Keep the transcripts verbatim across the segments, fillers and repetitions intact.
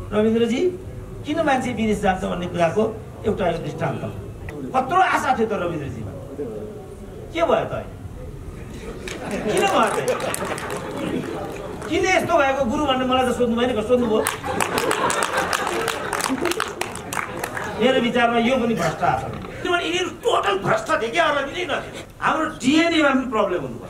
रविन्द्रजी किन मान्छे विदेश जान्छ भन्ने कुराको एउटा यो दृष्टान्त कत्रो आशा थियो त रविन्द्रजीमा के भयो त किन भयो त किन यस्तो भएको गुरु भन्ने मलाई त सोध्नु भएन सोध्नुभयो मेरो विचारमा यो पनि भ्रष्टाचार किनभने यिनीहरू टोटल भ्रष्ट थिए क्या अरू नै नथे हाम्रो डिएनएमा पनि प्रब्लम हुनुपर्छ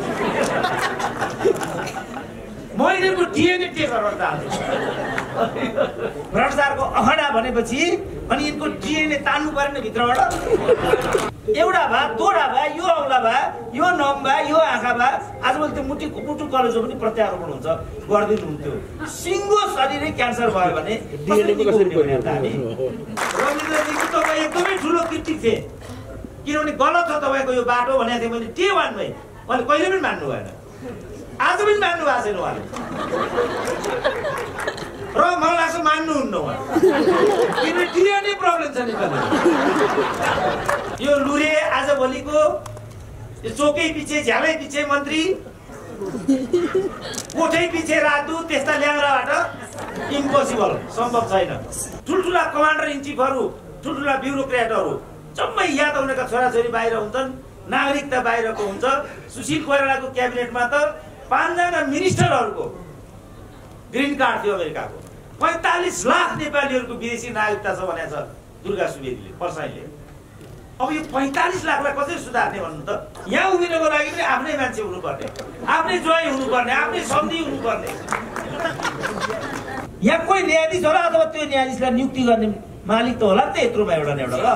म यिनीहरूको डिएनए टेक गर्न चाहन्छु भ्रष्टाचारको अखडा भनेपछि अनि यिनको डिएनए तान्नु पर्ने भित्रबाट एउटा भए दोडा भए यो औँला भए यो नङ भए यो आँखा भए आजभोलि त्यो मुटु मुटु कलेजो पनि प्रत्यारोपण हुन्छ गरिदिनु हुन्थ्यो सिङ्गो शरीरै क्यान्सर भयो भने रविन्द्रजीको तपाईँ एकदमै ठुलो कृति थिए किनभने गलत छ तपाईँको यो बाटो भनेको थिएँ मैले डे वानमै उहाँले कहिले पनि मान्नु भएन आज पनि मान्नु भएको छैन उहाँले र मलाई लाग्छ मान्नुहुन्न उहाँ किनभने डिएनए प्रब्लम छ नेपालमा यो लुरे आजभोलिको चोकै पछि झ्यालै पछि मन्त्री कोठै पछि राजदूत त्यस्ता ल्याङ्राबाट इम्पोसिबल सम्भव छैन ठुल्ठुला कमान्डर इन चिफहरू ठुल्ठुला ब्युरोक्रेटहरू जम्मै या त उनीहरूका छोराछोरी बाहिर हुन्छन् नागरिकता बाहिरको हुन्छ सुशील कोइरालाको क्याबिनेटमा त पाँचजना मिनिस्टरहरूको ग्रिन कार्ड थियो अमेरिकाको पैंतालीस लाख नेपालीहरूको विदेशी नागरिकता छ भनेको छ दुर्गा सुवेदीले पर्साईले अब यो पैंतालीस लाखलाई कसरी सुधार्ने भन्नु त यहाँ उभिनको लागि पनि आफ्नै मान्छे हुनुपर्ने आफ्नै ज्वाइँ हुनुपर्ने आफ्नै सम्झी हुनुपर्ने यहाँ कोही न्यायाधीश होला अथवा त्यो न्यायाधीशलाई नियुक्ति गर्ने मालिक त होला नि त यत्रोमा एउटा न एउटा ल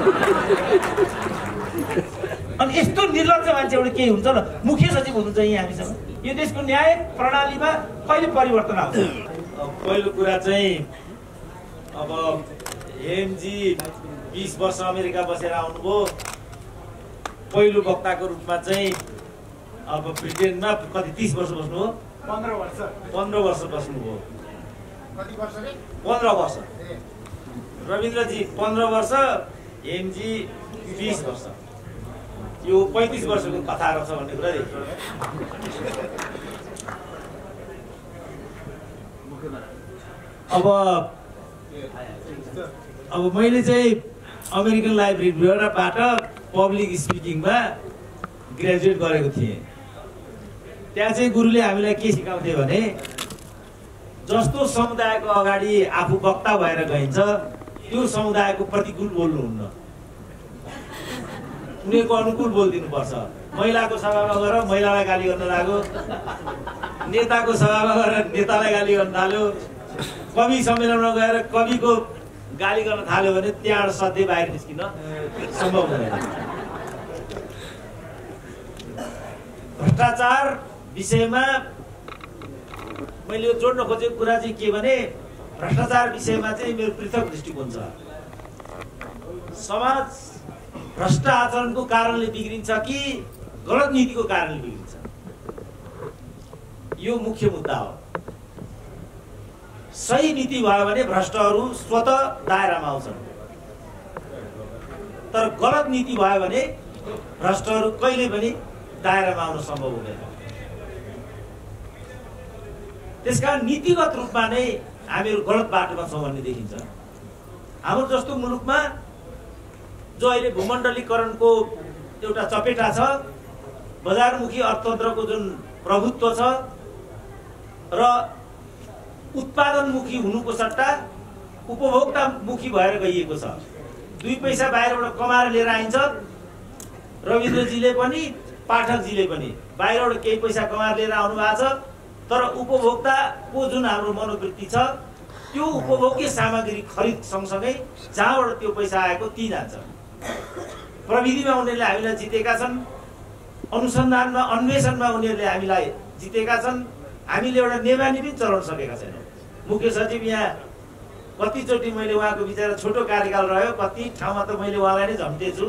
अनि यस्तो निर्लज्ज मान्छे एउटा केही हुन्छ न मुख्य सचिव हुनुहुन्छ यहाँ हामीसँग यो देशको न्याय प्रणालीमा कहिले परिवर्तन आउँछ पहिलो कुरा चाहिँ अब हेमजी बीस वर्ष अमेरिका बसेर आउनुभयो पहिलो वक्ताको रूपमा चाहिँ अब ब्रिटेनमा कति तीस वर्ष बस्नुभयो पन्ध्र वर्ष पन्ध्र वर्ष बस्नुभयो पन्ध्र वर्ष रविन्द्रजी पन्ध्र वर्ष हेमजी बीस वर्ष यो पैंतीस वर्षको कथा रहेछ भन्ने कुरा देखियो अब अब मैले चाहिँ अमेरिकन लाइफ रिभ्यूबाट पब्लिक स्पिकिङमा ग्रेजुएट गरेको थिएँ त्यहाँ चाहिँ गुरुले हामीलाई के सिकाउँथे भने जस्तो समुदायको अगाडि आफू वक्ता भएर गइन्छ त्यो समुदायको प्रतिकूल बोल्नुहुन्न उनीहरूको अनुकूल बोलिदिनुपर्छ महिलाको सभामा गएर महिलालाई गाली गर्न लाग्यो नेताको सभामा गएर नेतालाई गाली गर्न थाल्यो कवि सम्मेलनमा गएर कविको गाली गर्न थाल्यो भने त्यहाँबाट सधैँ बाहिर निस्किन सम्भव हुँदैन भ्रष्टाचार विषयमा मैले यो जोड्न खोजेको कुरा चाहिँ के भने भ्रष्टाचार विषयमा चाहिँ मेरो पृथक दृष्टिकोण छ समाज भ्रष्ट आचरणको कारणले बिग्रिन्छ कि गलत नीतिको कारणले बिग्रिन्छ यो मुख्य मुद्दा हो सही नीति भयो भने भ्रष्टहरू स्वतः दायरामा आउँछन् तर गलत नीति भयो भने भ्रष्टहरू कहिले पनि दायरामा आउन सम्भव हुँदैन त्यसकारण नीतिगत रूपमा नै हामीहरू गलत बाटोमा छौँ भन्ने देखिन्छ हाम्रो जस्तो मुलुकमा जो अहिले भूमण्डलीकरणको एउटा चपेटा छ बजारमुखी अर्थतन्त्रको जुन प्रभुत्व छ र उत्पादनमुखी हुनुको सट्टा उपभोक्तामुखी भएर गइएको छ दुई पैसा बाहिरबाट कमाएर लिएर आइन्छ रविन्द्रजीले पनि पाठकजीले पनि बाहिरबाट केही पैसा कमाएर लिएर आउनु भएको छ तर उपभोक्ताको जुन हाम्रो मनोवृत्ति छ त्यो उपभोग्य सामग्री खरिद सँगसँगै जहाँबाट त्यो पैसा आएको ती जान्छ प्रविधिमा उनीहरूले हामीलाई जितेका छन् अनुसन्धानमा अन्वेषणमा उनीहरूले हामीलाई जितेका छन् हामीले एउटा नेवानी पनि चलाउन सकेका छैनौँ मुख्य सचिव यहाँ कतिचोटि मैले उहाँको विचार छोटो कार्यकाल रह्यो कति ठाउँमा त मैले उहाँलाई नै झम्टेछु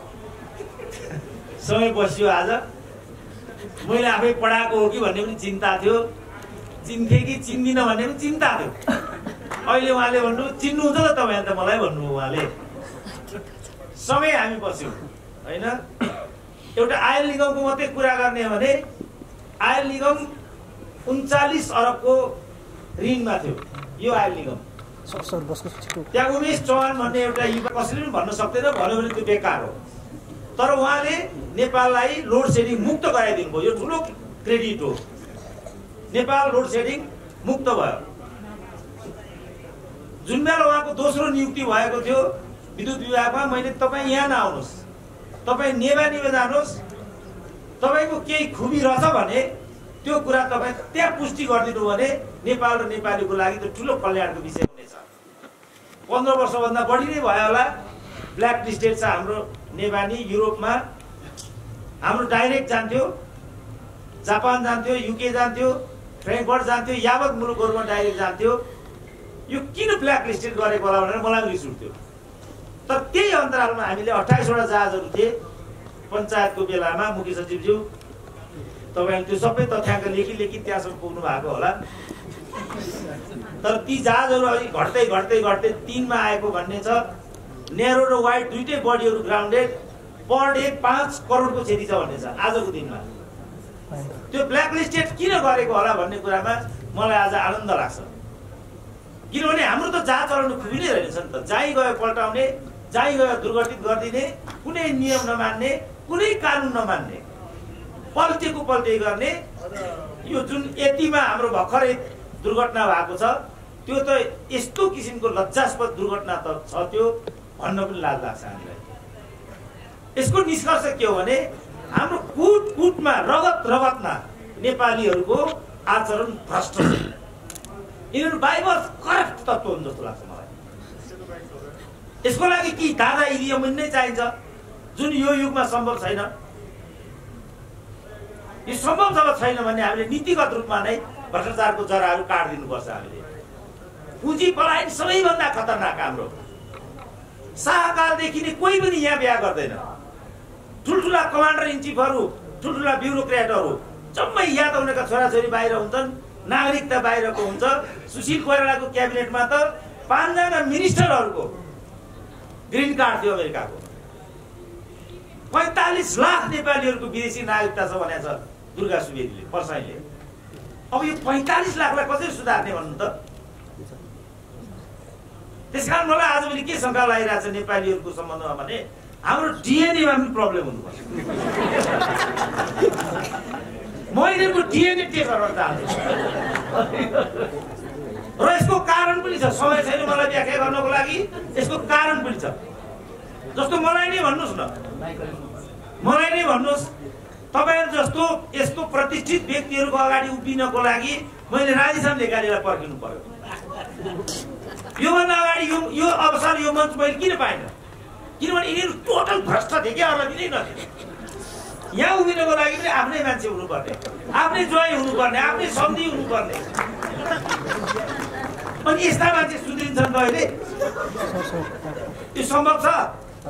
समय बस्यो आज मैले आफै पढाएको हो कि भन्ने पनि चिन्ता थियो चिन्थे कि चिन्दिनँ भन्ने पनि चिन्ता थियो अहिले उहाँले भन्नु चिन्नुहुन्छ त तपाईँ त मलाई भन्नुभयो उहाँले समय हामी बस्यौँ होइन एउटा आयल निगमको मात्रै कुरा गर्ने हो भने आयल निगम उन्चालिस अरबको ऋणमा थियो यो आयल निगम त्यहाँ उमेश चौहान भन्ने एउटा युवा कसैले पनि भन्न सक्दैन, भन्यो भने त्यो बेकार हो। तर उहाँले नेपाललाई लोड सेडिङ मुक्त गराइदिनु भयो, यो ठुलो क्रेडिट हो। नेपाल लोड सेडिङ मुक्त भयो। जुन बेला उहाँको दोस्रो नियुक्ति भएको थियो विद्युत विभागमा, मैले तपाईँ यहाँ नआउनुहोस्, तपाईँ नेवानीमा जानुहोस्, तपाईँको केही खुबी रहेछ भने त्यो कुरा तपाईँ त्यहाँ पुष्टि गरिदिनु भने नेपाल र नेपालीको लागि त्यो ठुलो कल्याणको विषय हुनेछ। पन्ध्र वर्षभन्दा बढी नै भयो होला ब्ल्याक लिस्टेड छ हाम्रो नेवानी। युरोपमा हाम्रो डाइरेक्ट जान्थ्यो, जापान जान्थ्यो, युके जान्थ्यो, फ्रेङ्कफर्ट जान्थ्यो, यावत मुलुकहरूमा डाइरेक्ट जान्थ्यो। यो किन ब्ल्याक लिस्टेड गरेको होला भनेर मलाई रिस उठ्थ्यो। तर त्यही अन्तरालमा हामीले अट्ठाइसवटा जहाजहरू थिए पञ्चायतको बेलामा। मुख्य सचिवज्यू तपाईँले त्यो सबै तथ्याङ्क लेखी लेखी त्यहाँसम्म पुग्नु भएको होला। तर ती जहाजहरू अलिक घट्दै घट्दै घट्दै तिनमा आएको भन्ने छ। नेरो र वाइड दुइटै बडीहरू ग्राउन्डेड, पर डे पाँच करोडको क्षति छ भन्ने छ आजको दिनमा। त्यो ब्ल्याक लिस्टेड किन गरेको होला भन्ने कुरामा मलाई आज आनन्द लाग्छ। किनभने हाम्रो त जहाज चलाउनु खुबी नै रहेछ नि त। जहीँ गयो पल्टाउने, जहीँ गयो दुर्घटित गरिदिने, कुनै नियम नमान्ने, कुनै कानुन नमान्ने, पल्टेको पल्टे गर्ने। यो जुन यतिमा हाम्रो भर्खरै दुर्घटना भएको छ, त्यो त यस्तो किसिमको लज्जास्पद दुर्घटना त छ, त्यो भन्न पनि लाज लाग्छ हामीलाई। यसको निष्कर्ष के हो भने हाम्रो कुट कुटमा रगत रगतमा नेपालीहरूको आचरण भ्रष्ट छ। यिनीहरू बाइबल करप्ट तत्त्व हुन् जस्तो लाग्छ मलाई। यसको लागि कि दादा इडियम नै चाहिन्छ जुन यो युगमा सम्भव छैन। यो सम्भव जब छैन भने हामीले नीतिगत रूपमा नै भ्रष्टाचारको जराहरू काटिदिनुपर्छ। हामीले पुँजी पलायन सबैभन्दा खतरनाक हाम्रो। शाहकालदेखि नै कोही पनि यहाँ बिहा गर्दैन। ठुल्ठुला कमान्डर इन चिफहरू, ठुल्ठुला ब्युरोक्रेटहरू जम्मै या त उनीहरूका छोराछोरी बाहिर हुन्छन्, नागरिकता बाहिरको हुन्छ। सुशील कोइरालाको क्याबिनेटमा त पाँचजना मिनिस्टरहरूको ग्रिन कार्ड थियो अमेरिकाको। पैँतालिस लाख नेपालीहरूको विदेशी नागरिकता छ भनेको छ दुर्गा सुवेदीले, पर्साईले। अब यो पैँतालिस लाखलाई कसरी सुधार्ने भन्नु त? त्यसकारण मलाई आजभोलि के शङ्का लागिरहेको छ नेपालीहरूको सम्बन्धमा भने हाम्रो डिएनएमा पनि प्रब्लम हुनुपर्छ। म यिनीहरूको डिएनए टेस्ट गर्न चाहन्छु र यसको कारण पनि छ। समय छैन मलाई व्याख्या गर्नको लागि। यसको कारण पनि छ। जस्तो मलाई नै भन्नुहोस् न, मलाई नै भन्नुहोस्, तपाईँहरू जस्तो यस्तो प्रतिष्ठित व्यक्तिहरूको अगाडि उभिनको लागि मैले राजेशम ढेकालीलाई पर्खिनु पर्यो। योभन्दा अगाडि यो यो अवसर, यो मञ्च मैले किन पाइनँ? किनभने यिनीहरू टोटल भ्रष्ट थिए क्या, अरूलाई दिनै नथिए। यहाँ उभिनको लागि पनि आफ्नै मान्छे हुनुपर्ने, आफ्नै ज्वाइँ हुनुपर्ने, आफ्नै सम्झी हुनुपर्ने। अनि यस्ता मान्छे सुध्रिन्छन् त अहिले? यो सम्भव छ?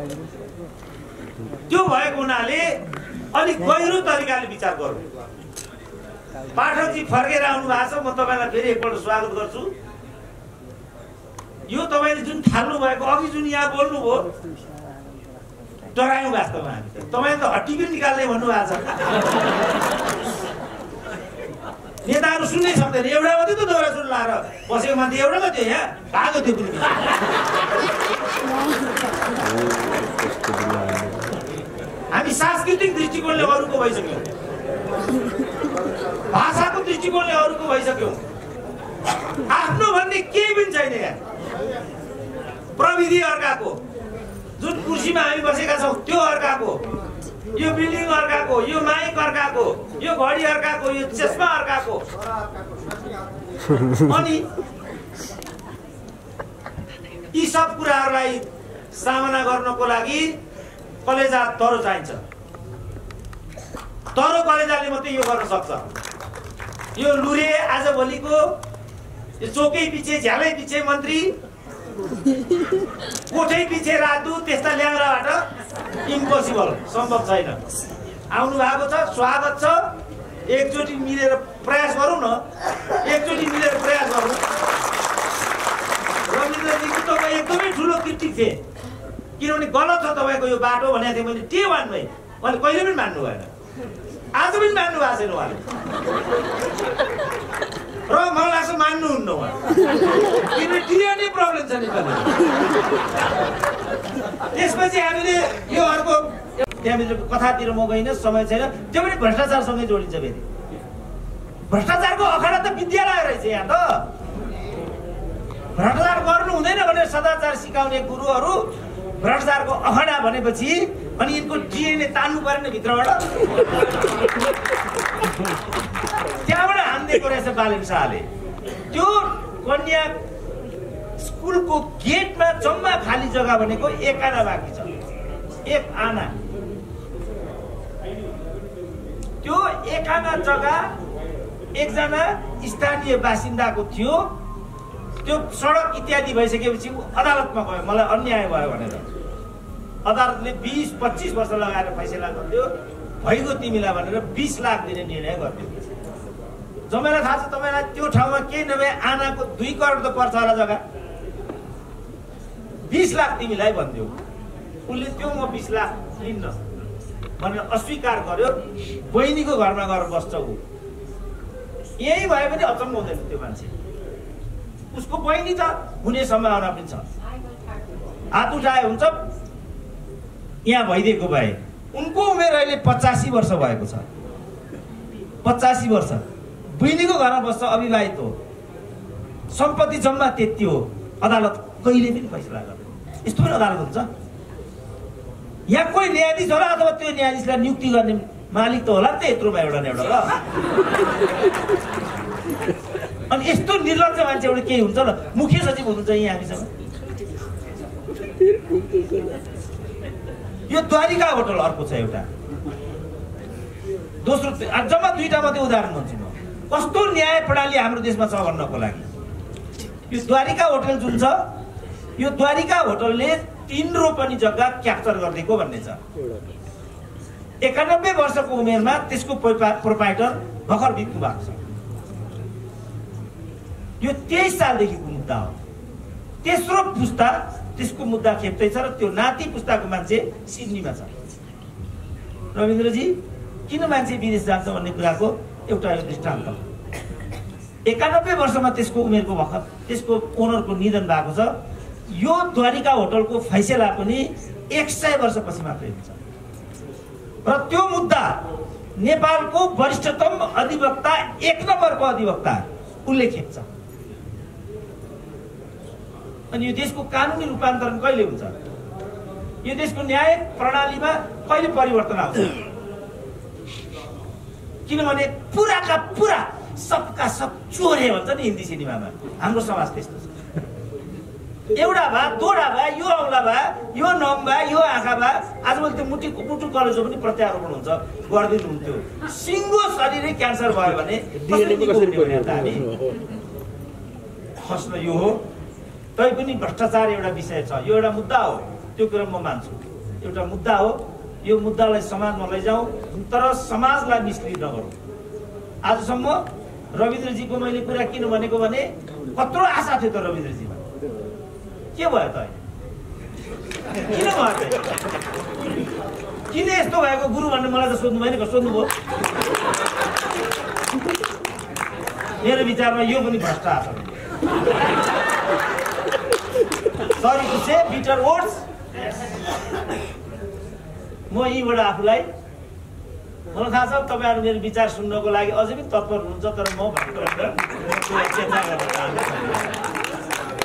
त्यो भएको हुनाले अलिक गहिरो तरिकाले विचार गरौँ। पाठकजी फर्केर आउनु भएको छ, म तपाईँलाई फेरि एकपल्ट स्वागत गर्छु। यो तपाईँले जुन थाल्नु भएको, अघि जुन यहाँ बोल्नुभयो, डरायौँ वास्तवमा हामी त। तपाईँले त हड्डी पनि निकाल्ने भन्नुभएको छ। नेताहरू सुन्नै सक्दैन। एउटा मात्रै त दौरा सुन लाएर बसेको मान्छे एउटा मात्रै यहाँ भागो त्यो पनि। हामी सांस्कृतिक दृष्टिकोणले अरूको भइसक्यौँ, भाषाको दृष्टिकोणले अरूको भइसक्यौँ। आफ्नो भन्ने केही पनि छैन यहाँ। प्रविधि अर्काको, जुन कुर्सीमा हामी बसेका छौँ त्यो अर्काको, यो बिल्डिङ अर्काको, यो माइक अर्काको, यो घडी अर्काको, यो चस्मा अर्काको। अनि यी सब कुराहरूलाई सामना गर्नको लागि कलेजा तरो चाहिन्छ। तरो कलेजाले मात्रै यो गर्न सक्छ। यो लुरे आजभोलिको यो चोकै पछि, झ्यालै पछि मन्त्री, कोठै पछि राजदूत, त्यस्ता ल्याङ्राबाट इम्पोसिबल, सम्भव छैन। आउनु भएको छ, स्वागत छ। एकचोटि मिलेर प्रयास गरौँ न, एकचोटि मिलेर प्रयास गरौँ। रविन्द्रजीको तपाईँ एकदमै ठुलो कृति थिए, किनभने गलत छ तपाईँको यो बाटो भनेको थिएँ मैले डे वानमै। उहाँले कहिले पनि मान्नु भएन, आज पनि मान्नु भएको छैन उहाँले। र मलाई लाग्छ मान्नुहुन्न उहाँ किन डिएनए प्रब्लम छ नेपालमा। त्यसपछि हामीले यो अर्को त्यहाँभित्र कथातिर म गइनँ, समय छैन। त्यो पनि भ्रष्टाचारसँगै जोडिन्छ फेरि। भ्रष्टाचारको अखडा त विद्यालय रहेछ यहाँ त। भ्रष्टाचार गर्नु हुँदैन भनेर सदाचार सिकाउने गुरुहरू भ्रष्टाचारको अखडा भनेपछि अनि यिनको डिएनए तान्नु परेन भित्रबाट। त्यहाँबाट हानिदिएको रहेछ बालेन शाहले। त्यो कन्या स्कुलको गेटमा जम्मा खाली जग्गा भनेको एक आना बाँकी छ, एक आना। त्यो एक आना जग्गा एकजना स्थानीय बासिन्दाको थियो। त्यो सडक इत्यादि भइसकेपछि अदालतमा गयो, मलाई अन्याय भयो भनेर। अदालतले बिस पच्चिस वर्ष लगाएर फैसला गरिदियो, भइगयो तिमीलाई भनेर बिस लाख दिने निर्णय गरिदियो। जम्मैलाई थाहा छ तपाईँलाई त्यो ठाउँमा केही नभए आनाको दुई करोड त पर्छ होला जग्गा। बिस लाख तिमीलाई भनिदियो। उसले त्यो म बिस लाख लिन्न भनेर अस्वीकार गर्यो। बहिनीको घरमा गएर बस्छ ऊ। यही भयो भने अचम्म हुँदैन त्यो मान्छे। उसको बहिनी त हुने सम्भावना पनि छ। हात उठाए हुन्छ यहाँ भइदिएको भए। उनको उमेर अहिले पचासी वर्ष भएको छ। पचासी वर्ष बहिनीको घरमा बस्छ, अविवाहित हो, सम्पत्ति जम्मा त्यति हो। अदालत कहिले पनि फैसला गर्दैन। यस्तो पनि अदालत हुन्छ। यहाँ कोही न्यायाधीश होला अथवा त्यो न्यायाधीशलाई नियुक्ति गर्ने मालिक त होला नि त यत्रोमा एउटा न एउटा ल। अनि यस्तो निर्लज्ज मान्छे एउटा केही हुन्छ ल। मुख्य सचिव हुनुहुन्छ यहाँ हामीसँग। यो द्वारिका होटल अर्को छ एउटा। दोस्रो जम्मा दुईटा मात्रै उदाहरण भन्छु म कस्तो न्याय प्रणाली हाम्रो देशमा छ भन्नको लागि। यो द्वारिका होटल जुन छ, यो द्वारिका होटलले तीन रोपनी जग्गा क्याप्चर गरिदिएको भन्ने छ। एकानब्बे वर्षको उमेरमा त्यसको प्रोपाइटर भर्खर बित्नु भएको छ। यो तेइस सालदेखिको मुद्दा हो। तेस्रो पुस्ता त्यसको मुद्दा खेप्दैछ र त्यो नाति पुस्ताको मान्छे सिडनीमा छ। रविन्द्रजी किन मान्छे विदेश जान्छ भन्ने कुराको एउटा यो दृष्टान्त। एकानब्बे वर्षमा त्यसको उमेरको भर्खर त्यसको ओनरको निधन भएको छ। यो द्वारिका होटलको फैसला पनि एक सय वर्षपछि मात्रै हुन्छ। र त्यो मुद्दा नेपालको वरिष्ठतम अधिवक्ता, एक नम्बरको अधिवक्ता उसले खेप्छ। अनि यो देशको कानुनी रूपान्तरण कहिले हुन्छ? यो देशको न्याय प्रणालीमा कहिले परिवर्तन आउँछ? किनभने पुराका पुरा सबका सब चोरे भन्छ नि हिन्दी सिनेमामा। हाम्रो समाज त्यस्तो छ। एउटा भए दोडा भए यो औँला भए यो नम भए यो आँखा भए आजभोलि त्यो मुटु मुटु कलेजो पनि प्रत्यारोपण हुन्छ गरिदिनु हुन्थ्यो। सिङ्गो शरीरै क्यान्सर भयो भने हामी खस्न यो हो। तै पनि भ्रष्टाचार एउटा विषय छ। यो एउटा मुद्दा हो, त्यो कुरा म मान्छु। एउटा मुद्दा हो। यो मुद्दालाई समाजमा लैजाउँ तर समाजलाई मिसलिड नगरौँ। आजसम्म रविन्द्रजीको मैले कुरा किन भनेको भने कत्रो आशा थियो त रविन्द्रजीमा। के भयो त? किन भयो त? किन यस्तो भएको गुरु भन्ने मलाई त सोध्नु भएन। सोध्नुभयो। मेरो विचारमा यो पनि भ्रष्टाचार। Sorry to say bitter words. म यहीँबाट आफूलाई मलाई थाहा छ तपाईँहरू मेरो विचार सुन्नको लागि अझै पनि तत्पर हुनुहुन्छ, तर म भएको